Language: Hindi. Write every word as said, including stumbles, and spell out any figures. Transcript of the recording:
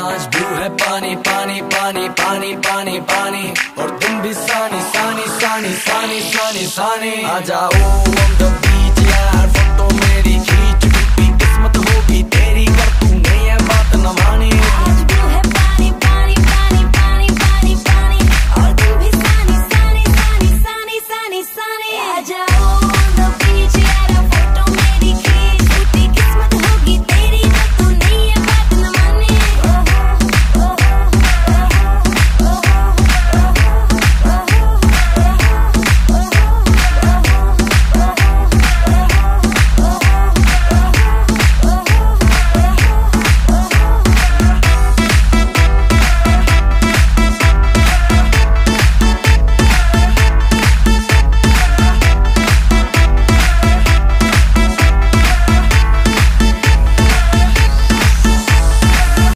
आज ब्लू है पानी पानी पानी पानी पानी पानी, और तुम भी सानी सानी सानी सानी सानी सानी। आ जाओ on the beach यार, फोटो मेरी खींच, किस्मत होगी तेरी, कर तू नहीं है बात न मान।